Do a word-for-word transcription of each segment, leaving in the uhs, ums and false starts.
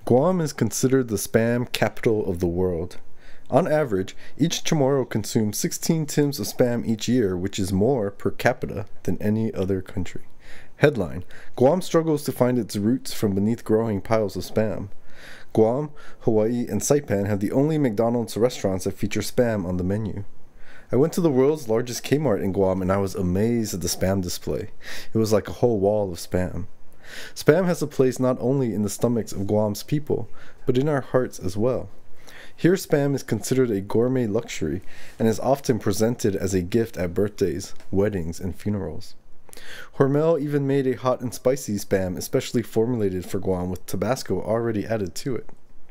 Guam is considered the spam capital of the world. On average, each Chamorro consumes sixteen tins of spam each year, which is more per capita than any other country. Headline: Guam struggles to find its roots from beneath growing piles of spam. Guam, Hawaii, and Saipan have the only McDonald's restaurants that feature spam on the menu. I went to the world's largest Kmart in Guam and I was amazed at the spam display. It was like a whole wall of spam. Spam has a place not only in the stomachs of Guam's people, but in our hearts as well. Here spam is considered a gourmet luxury and is often presented as a gift at birthdays, weddings, and funerals. Hormel even made a hot and spicy spam especially formulated for Guam with Tabasco already added to it.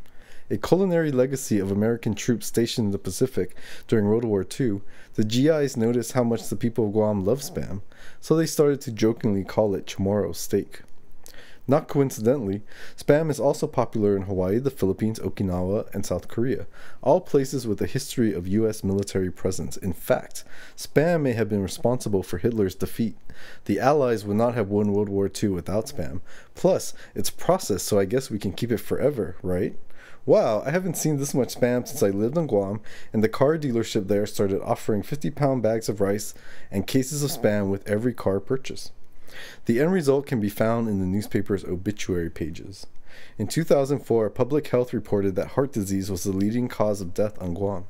A culinary legacy of American troops stationed in the Pacific during World War Two, the G Is noticed how much the people of Guam love spam, so they started to jokingly call it Chamorro steak. Not coincidentally, spam is also popular in Hawaii, the Philippines, Okinawa, and South Korea, all places with a history of U S military presence. In fact, spam may have been responsible for Hitler's defeat. The Allies would not have won World War Two without spam. Plus, it's processed, so I guess we can keep it forever, right? Wow, I haven't seen this much spam since I lived in Guam, and the car dealership there started offering fifty pound bags of rice and cases of spam with every car purchase. The end result can be found in the newspaper's obituary pages. In two thousand four, Public Health reported that heart disease was the leading cause of death on Guam.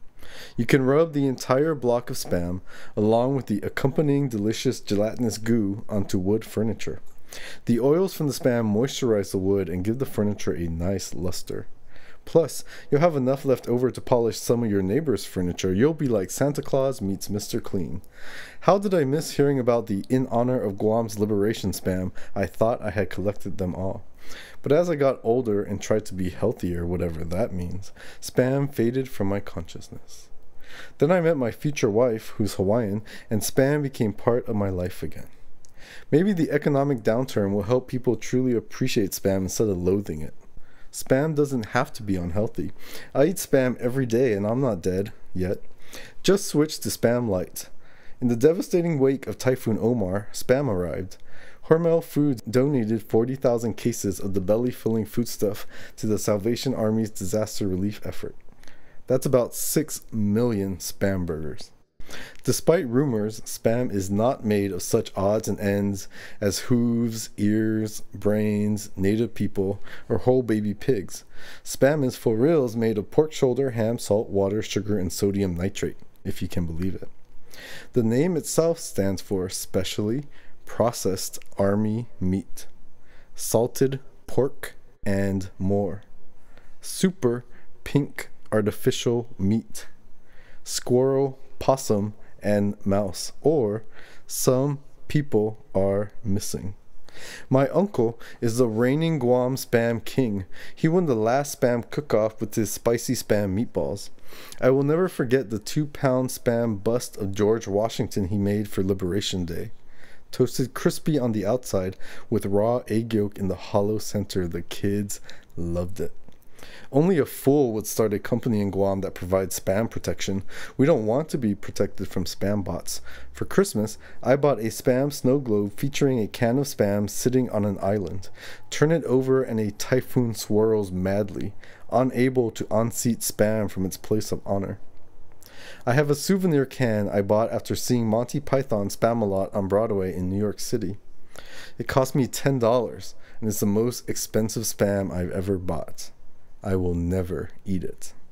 You can rub the entire block of spam, along with the accompanying delicious gelatinous goo, onto wood furniture. The oils from the spam moisturize the wood and give the furniture a nice luster. Plus, you'll have enough left over to polish some of your neighbor's furniture. You'll be like Santa Claus meets Mister Clean. How did I miss hearing about the in honor of Guam's liberation spam? I thought I had collected them all. But as I got older and tried to be healthier, whatever that means, spam faded from my consciousness. Then I met my future wife, who's Hawaiian, and spam became part of my life again. Maybe the economic downturn will help people truly appreciate spam instead of loathing it. Spam doesn't have to be unhealthy. I eat spam every day and I'm not dead, yet. Just switch to Spam Light. In the devastating wake of Typhoon Omar, spam arrived. Hormel Foods donated forty thousand cases of the belly-filling foodstuff to the Salvation Army's disaster relief effort. That's about six million spam burgers. Despite rumors, spam is not made of such odds and ends as hooves, ears, brains, native people, or whole baby pigs. Spam is for reals made of pork shoulder, ham, salt, water, sugar, and sodium nitrate, if you can believe it. The name itself stands for Specially Processed Army Meat, Salted Pork, and More. Super Pink Artificial Meat, Squirrel, Possum, and Mouse, or Some People Are Missing. My uncle is the reigning Guam Spam King. He won the last Spam cook-off with his spicy Spam meatballs. I will never forget the two-pound Spam bust of George Washington he made for Liberation Day. Toasted crispy on the outside with raw egg yolk in the hollow center. The kids loved it. Only a fool would start a company in Guam that provides spam protection. We don't want to be protected from spam bots. For Christmas, I bought a spam snow globe featuring a can of spam sitting on an island. Turn it over and a typhoon swirls madly, unable to unseat spam from its place of honor. I have a souvenir can I bought after seeing Monty Python Spam-A-Lot on Broadway in New York City. It cost me ten dollars and is the most expensive spam I've ever bought. I will never eat it.